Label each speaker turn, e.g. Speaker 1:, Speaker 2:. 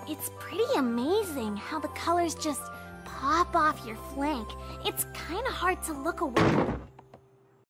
Speaker 1: It's pretty amazing how the colors just pop off your flank. It's kind of hard to look away.